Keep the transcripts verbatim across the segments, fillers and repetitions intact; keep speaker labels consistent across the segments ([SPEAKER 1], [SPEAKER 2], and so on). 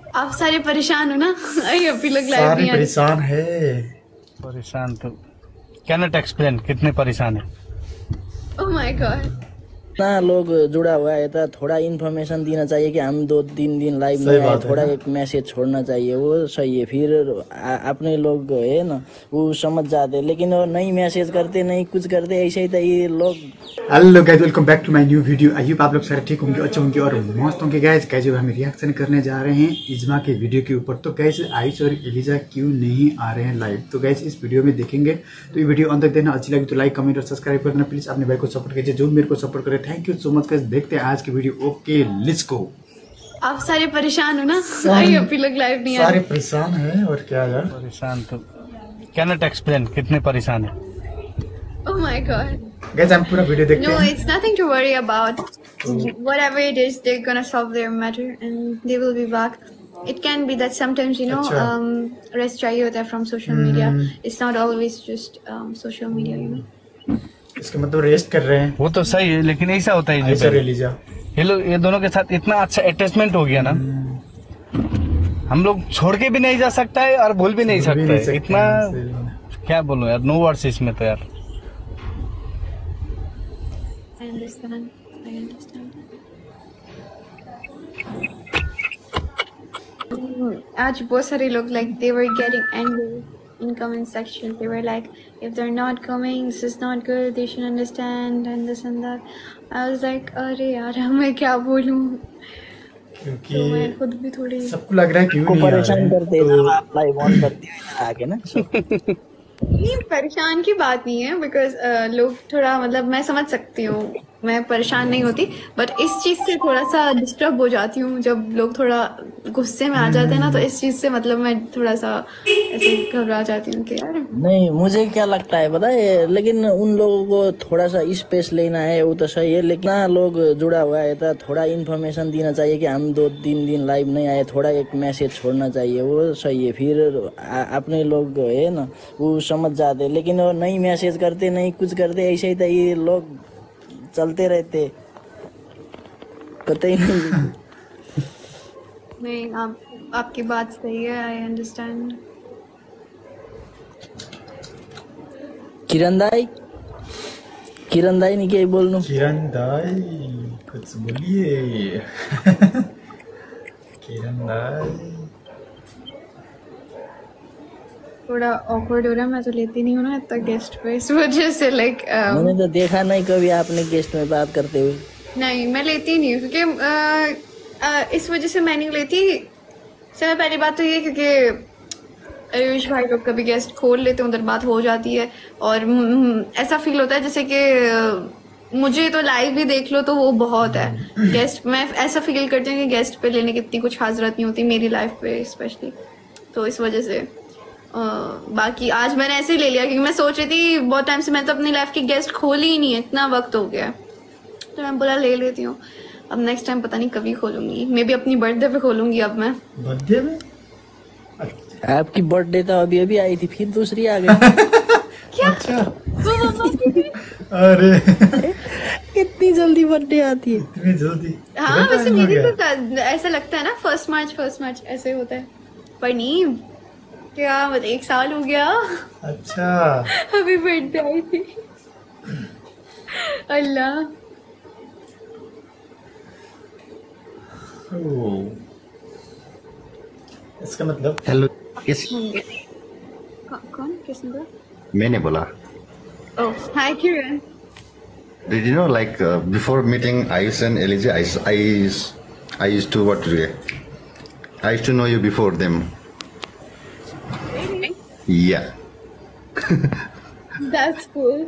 [SPEAKER 1] आप सारे परेशान हो ना? आई अभी लोग लाइव
[SPEAKER 2] सारे
[SPEAKER 1] नहीं आ रहे।
[SPEAKER 2] परेशान है।
[SPEAKER 3] परेशान तो कैन नॉट एक्सप्लेन कितने परेशान है।
[SPEAKER 1] Oh my God.
[SPEAKER 4] इतना लोग जुड़ा हुआ है तो थोड़ा इन्फॉर्मेशन देना चाहिए कि हम दो तीन दिन लाइव
[SPEAKER 2] सही
[SPEAKER 4] नहीं आए,
[SPEAKER 2] बात है
[SPEAKER 4] थोड़ा
[SPEAKER 2] ना?
[SPEAKER 4] एक मैसेज छोड़ना चाहिए, वो सही है। फिर आ- अपने लोग है ना वो समझ जाते, लेकिन वो नहीं मैसेज करते नहीं कुछ करते, ऐसे ही तो ये लोग।
[SPEAKER 2] Hello guys, welcome back to my new video. I hope आप लोग सारे ठीक होंगे, अच्छे होंगे और मस्त होंगे। गाइस गाइस हम रिएक्शन करने जा रहे हैं इजमा के वीडियो के ऊपर। तो गाइस आयुष और एलिजा क्यों नहीं आ रहे हैं लाइव, तो गाइस इस वीडियो में देखेंगे। तो ये वीडियो अंत तक देना, अच्छी लगी तो लाइक कमेंट और सब्सक्राइब कर देना प्लीज। अपने भाई को सपोर्ट कीजिए जो मेरे को सपोर्ट करे। Thank you so much guys. देखते हैं आज की वीडियो। Okay let's go.
[SPEAKER 1] आप सारे परेशान हो ना? आई अभी लोग लाइव नहीं आ
[SPEAKER 2] सारे
[SPEAKER 1] रहे।
[SPEAKER 2] परेशान है और क्या यार।
[SPEAKER 3] परेशान तो कैन नॉट एक्सप्लेन कितने परेशान है।
[SPEAKER 1] Oh my God.
[SPEAKER 2] गाइस हम पूरा वीडियो देखते
[SPEAKER 1] No,
[SPEAKER 2] हैं।
[SPEAKER 1] it's nothing to worry about. Whatever it is, they're gonna solve their matter and they will be back. It can be that sometimes, you know,
[SPEAKER 2] अच्छा।
[SPEAKER 1] um, rest चाहिए होता है from social media. It's not always just um, social media, you know.
[SPEAKER 2] इसका मतलब rest कर रहे हैं
[SPEAKER 3] वो तो सही है लेकिन ऐसा होता है
[SPEAKER 2] आयुष और एलिजा।
[SPEAKER 3] ये लोग ये दोनों के साथ इतना अच्छा अटैचमेंट हो गया ना, हम लोग छोड़ के भी नहीं जा सकता है और भूल भी नहीं
[SPEAKER 2] भूल भी
[SPEAKER 3] सकता
[SPEAKER 2] नहीं
[SPEAKER 3] है।
[SPEAKER 2] सकते
[SPEAKER 3] इतना
[SPEAKER 2] हैं, सही बात।
[SPEAKER 3] क्या बोलूं यार, नो वर्ड्स इसमें तो यार।
[SPEAKER 1] I understand. I understand. Mm, आज बहुत सारे लोग like they were getting angry in comment section. They were like, if they're not coming, this is not good. They should understand and this and that. I was like, अरे यार मैं क्या बोलूं? तो मैं
[SPEAKER 2] क्योंकि
[SPEAKER 1] खुद भी थोड़ी
[SPEAKER 2] सबको लग रहा है क्यों
[SPEAKER 4] को
[SPEAKER 2] नहीं आ रहे
[SPEAKER 4] परेशान
[SPEAKER 2] हैं।
[SPEAKER 4] करते हैं जब आप लाइव ऑन करते हो इधर आके ना।
[SPEAKER 1] नहीं, परेशान की बात नहीं है बिकॉज लोग थोड़ा मतलब मैं समझ सकती हूँ, मैं परेशान नहीं होती, बट इस चीज से थोड़ा सा डिस्टर्ब हो जाती हूँ जब लोग थोड़ा गुस्से में आ जाते हैं ना, तो इस चीज से मतलब मैं थोड़ा सा ऐसे घबरा जाती हूँ कि यार
[SPEAKER 4] नहीं मुझे क्या लगता है पता है, लेकिन उन लोगों को थोड़ा सा स्पेस लेना है वो तो सही है, लेकिन ना लोग जुड़ा हुआ है तो थोड़ा इन्फॉर्मेशन देना चाहिए कि हम दो तीन दिन लाइव नहीं आए, थोड़ा एक मैसेज छोड़ना चाहिए, वो सही है। फिर आ- अपने लोग है ना वो समझ जाते, लेकिन वो नहीं मैसेज करते नहीं कुछ करते, ऐसे ही तो ये लोग चलते रहते, पता ही नहीं।
[SPEAKER 1] नहीं, आप आपकी बात सही है, आई अंडरस्टैंड।
[SPEAKER 4] किरण दाई किरण दाई नहीं क्या बोलूं।
[SPEAKER 2] किरण दाई कुछ बोलिए। किरण दाई
[SPEAKER 1] थोड़ा ऑकवर्ड हो रहा है, मैं तो लेती नहीं हूँ ना इतना गेस्ट पे, इस वजह से लाइक
[SPEAKER 4] मैंने तो देखा नहीं कभी आपने गेस्ट में बात करते हुए।
[SPEAKER 1] नहीं मैं लेती नहीं हूँ क्योंकि अ, अ, इस वजह से मैं नहीं लेती। सबसे पहली बात तो ये क्योंकि आयुष भाई लोग कभी गेस्ट खोल लेते हैं, उधर बात हो जाती है और हम्म, ऐसा फील होता है जैसे कि अ, मुझे तो लाइव भी देख लो तो वो बहुत है। गेस्ट मैं ऐसा फील करती हूँ कि गेस्ट पे लेने की इतनी कुछ खास जरूरत नहीं होती मेरी लाइफ पे स्पेशली, तो इस वजह से अ, बाकी आज मैंने ऐसे ही ले लिया क्योंकि मैं सोच रही थी बहुत टाइम से, मैं तो अपनी लाइफ की गेस्ट खोली ही नहीं है, इतना वक्त हो गया, तो मैं बोला ले लेती हूँ। अब नेक्स्ट टाइम पता नहीं कभी खोलूंगी, मे बी अपनी बर्थडे पे खोलूंगी अब मैं।
[SPEAKER 2] बर्थडे में
[SPEAKER 4] आपकी बर्थडे तो अभी अभी आई थी, फिर दूसरी आ गई।
[SPEAKER 1] क्या?
[SPEAKER 2] अच्छा।
[SPEAKER 1] वो मम्मा की थी।
[SPEAKER 2] अरे
[SPEAKER 4] इतनी जल्दी बर्थडे आती है?
[SPEAKER 2] इतनी जल्दी?
[SPEAKER 1] हाँ
[SPEAKER 2] कितना
[SPEAKER 1] वैसे
[SPEAKER 2] time हो
[SPEAKER 1] मेरी
[SPEAKER 2] गया?
[SPEAKER 1] तो ऐसा लगता है ना फर्स्ट मार्च फर्स्ट मार्च ऐसे होता है, पर नहीं क्या मतलब एक साल हो गया।
[SPEAKER 2] अच्छा
[SPEAKER 1] अभी बर्थडे आई थी। अल्लाह।
[SPEAKER 2] ओ, इसका मतलब
[SPEAKER 5] हेलो किस
[SPEAKER 1] होंगे। कौ- कौन किसने बोला?
[SPEAKER 5] मैंने बोला
[SPEAKER 1] ओह हाय किरण।
[SPEAKER 5] did you know like uh, before meeting Ayush and Elijah I, s- I, s- I used to what to do I used to know you before them yeah
[SPEAKER 1] That's cool.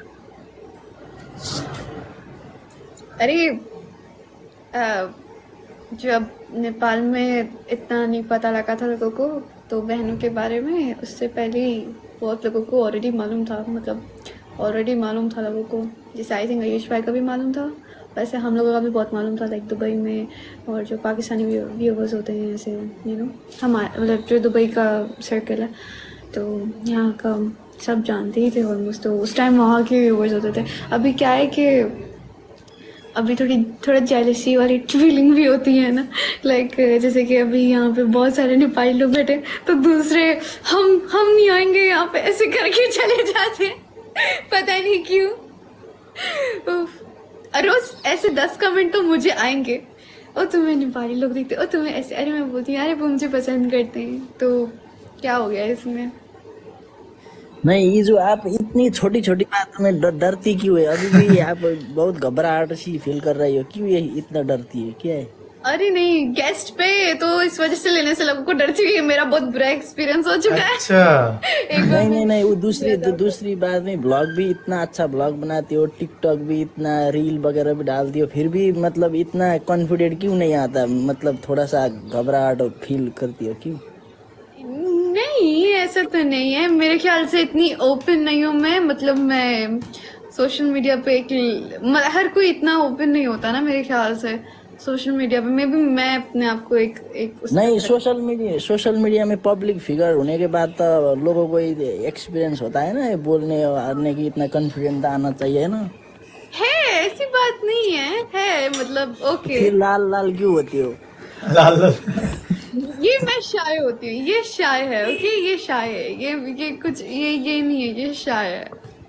[SPEAKER 1] अरे अ, जब नेपाल में इतना नहीं पता लगा था लोगों को तो बहनों के बारे में, उससे पहले ही बहुत लोगों को ऑलरेडी मालूम था, मतलब ऑलरेडी मालूम था लोगों को, जैसे आई थिंक आयुष भाई का भी मालूम था, वैसे हम लोगों का भी बहुत मालूम था लाइक दुबई में, और जो पाकिस्तानी व्यूवर्स होते हैं ऐसे यू नो हमारे मतलब जो दुबई का सर्कल है तो यहाँ का सब जानते ही थे ऑलमोस्ट, तो उस टाइम वहाँ के व्यूवर्स होते थे। अभी क्या है कि अभी थोड़ी थोड़ा जेलसी वाली फीलिंग भी होती है ना, लाइक जैसे कि अभी यहाँ पे बहुत सारे नेपाली लोग बैठे तो दूसरे हम हम नहीं आएंगे यहाँ पे ऐसे करके चले जाते हैं, पता नहीं क्यों। उफ, रोज ऐसे दस कमेंट तो मुझे आएंगे, और तुम्हें नेपाली लोग दिखते और तुम्हें ऐसे, अरे मैं बोलती हूँ अरे वो मुझे पसंद करते हैं, तो क्या हो गया इसमें।
[SPEAKER 4] नहीं, ये जो आप इतनी छोटी छोटी बात में डर, डरती क्यों है? अभी भी आप बहुत घबराहट सी फील कर रही हो, क्यों ये इतना डरती है, क्या है?
[SPEAKER 1] अरे नहीं, गेस्ट पे तो इस वजह से लेने से लोगों को डरती हुई है, मेरा बहुत बुरा एक्सपीरियंस हो चुका है।
[SPEAKER 2] अच्छा।
[SPEAKER 1] एक बार
[SPEAKER 4] नहीं नहीं नहीं, वो दूसरी दू, दूसरी बात नहीं, ब्लॉग भी इतना अच्छा ब्लॉग बनाती हो, टिकटॉक भी इतना रील वगैरह भी डालती हो, फिर भी मतलब इतना कॉन्फिडेंट क्यों नहीं आता? मतलब थोड़ा सा घबराहट फील करती हो क्यों?
[SPEAKER 1] नहीं, ऐसा तो नहीं है, मेरे ख्याल से इतनी ओपन नहीं हूँ मैं, मतलब मैं सोशल मीडिया पे एक, मतलब हर कोई इतना ओपन नहीं होता ना मेरे ख्याल से सोशल मीडिया पे। मे भी मैं अपने आप को एक एक
[SPEAKER 4] नहीं, सोशल मीडिया सोशल मीडिया में पब्लिक फिगर होने के बाद तो लोगों को एक्सपीरियंस होता है ना, बोलने आने की इतना कॉन्फिडेंस आना चाहिए ना।
[SPEAKER 1] है, ऐसी बात नहीं है, है मतलब ओके।
[SPEAKER 4] फिर लाल लाल क्यों होती हो?
[SPEAKER 2] लाल लाल।
[SPEAKER 1] ये मैं शाय होती हूँ, ये शाय है, ओके, ये शाय है, ये ये कुछ ये ये नहीं है, ये शाय है।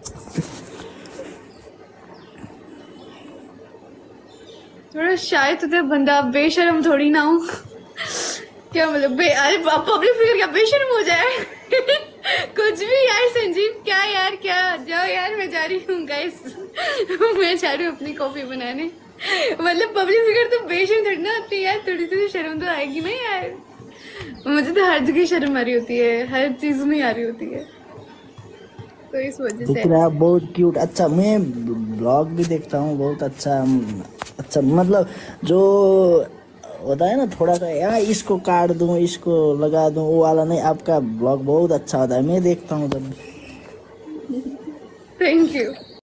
[SPEAKER 1] थोड़ा शाय तो थे बंदा, बेशर्म थोड़ी ना हूँ। क्या मतलब बे, अरे पब्लिक फिगर क्या बेशर्म हो जाए? कुछ भी यार संजीव, क्या यार, क्या, जाओ यार, मैं जा रही हूँ गाइस। मैं जा रही हूँ अपनी कॉफी बनाने। मतलब पब्लिक फिगर तो बेशर्म थोड़ी ना होती है यार, थोड़ी सी शर्म तो आएगी ना यार। मुझे तो हर जगह शर्म आ रही होती है, हर चीज में आ रही होती है, तो इस वजह से।
[SPEAKER 4] लेकिन आप बहुत क्यूट, अच्छा, मैं ब्लॉग भी देखता हूँ, बहुत अच्छा अच्छा, मतलब जो होता है ना थोड़ा सा यार, इसको काट दूं, इसको लगा दूं, वो वाला नहीं, आपका ब्लॉग बहुत अच्छा होता है, मैं देखता हूँ तब।
[SPEAKER 1] Thank you.